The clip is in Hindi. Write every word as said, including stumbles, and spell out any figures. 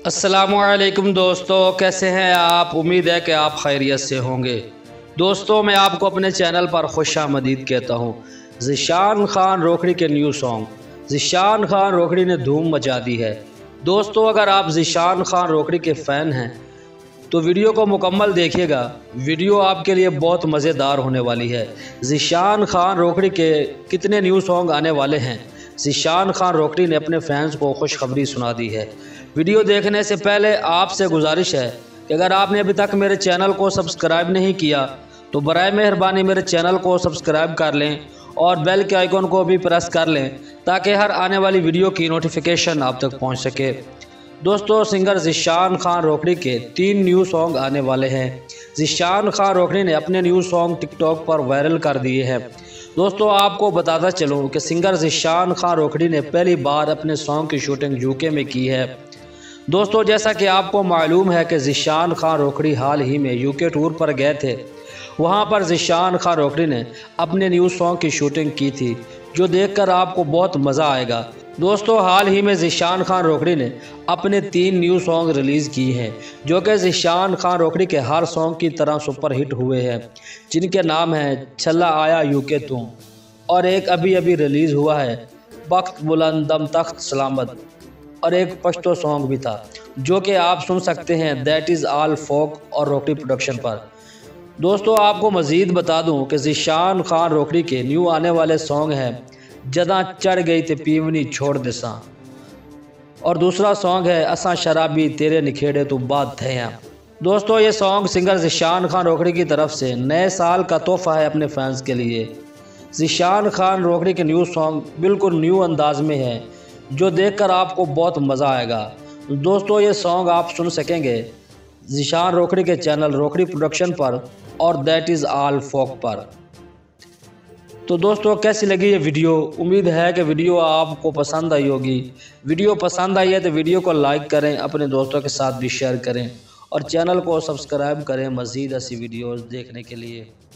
अस्सलामुअलैकुम दोस्तों, कैसे हैं आप। उम्मीद है कि आप खैरियत से होंगे। दोस्तों, मैं आपको अपने चैनल पर खुशामदीद कहता हूं। ज़ीशान खान रोकड़ी के न्यू सॉन्ग ज़ीशान खान रोकड़ी ने धूम मचा दी है। दोस्तों, अगर आप ज़ीशान खान रोकड़ी के फ़ैन हैं तो वीडियो को मुकम्मल देखिएगा। वीडियो आपके लिए बहुत मज़ेदार होने वाली है। ज़ीशान खान रोकड़ी के कितने न्यू सॉन्ग आने वाले हैं। ज़ीशान खान रोकड़ी ने अपने फैंस को खुशखबरी सुना दी है। वीडियो देखने से पहले आपसे गुजारिश है कि अगर आपने अभी तक मेरे चैनल को सब्सक्राइब नहीं किया तो बराए मेहरबानी मेरे चैनल को सब्सक्राइब कर लें और बेल के आइकन को भी प्रेस कर लें ताकि हर आने वाली वीडियो की नोटिफिकेशन आप तक पहुंच सके। दोस्तों, सिंगर ज़ीशान खान रोकड़ी के तीन न्यू सॉन्ग आने वाले हैं। ज़ीशान खान रोकड़ी ने अपने न्यू सॉन्ग टिकटॉक पर वायरल कर दिए हैं। दोस्तों, आपको बताता चलूँ कि सिंगर ज़ीशान खान रोकड़ी ने पहली बार अपने सॉन्ग की शूटिंग यूके में की है। दोस्तों, जैसा कि आपको मालूम है कि ज़ीशान खान रोकड़ी हाल ही में यूके टूर पर गए थे। वहां पर ज़ीशान खान रोकड़ी ने अपने न्यू सॉन्ग की शूटिंग की थी, जो देखकर आपको बहुत मज़ा आएगा। दोस्तों, हाल ही में ज़ीशान खान रोकड़ी ने अपने तीन न्यू सॉन्ग रिलीज़ किए हैं, जो कि ज़ीशान खान रोकड़ी के हर सॉन्ग की तरह सुपर हिट हुए हैं, जिनके नाम हैं छल्ला आया यूके तुम, और एक अभी अभी रिलीज़ हुआ है बख्त बुलंद दम तख्त सलामत, और एक पश्तो सॉन्ग भी था जो कि आप सुन सकते हैं दैट इज़ ऑल फोक और रोकड़ी प्रोडक्शन पर। दोस्तों, आपको मज़ीद बता दूं कि ज़ीशान खान रोकड़ी के न्यू आने वाले सॉन्ग हैं जदा चढ़ गई ते पीवनी छोड़ देसा, और दूसरा सॉन्ग है असा शराबी तेरे निखेड़े तो बात थे यहाँ। दोस्तों, ये सॉन्ग सिंगर ज़ीशान खान रोकड़ी की तरफ से नए साल का तोहफ़ा है अपने फैंस के लिए। ज़ीशान खान रोकड़ी के न्यू सॉन्ग बिल्कुल न्यू अंदाज में है, जो देखकर आपको बहुत मज़ा आएगा। दोस्तों, ये सॉन्ग आप सुन सकेंगे ज़ीशान रोकड़ी के चैनल रोकड़ी प्रोडक्शन पर और दैट इज़ ऑल फोक पर। तो दोस्तों, कैसी लगी ये वीडियो। उम्मीद है कि वीडियो आपको पसंद आई होगी। वीडियो पसंद आई है तो वीडियो को लाइक करें, अपने दोस्तों के साथ भी शेयर करें और चैनल को सब्सक्राइब करें मज़ीद ऐसी वीडियोज़ देखने के लिए।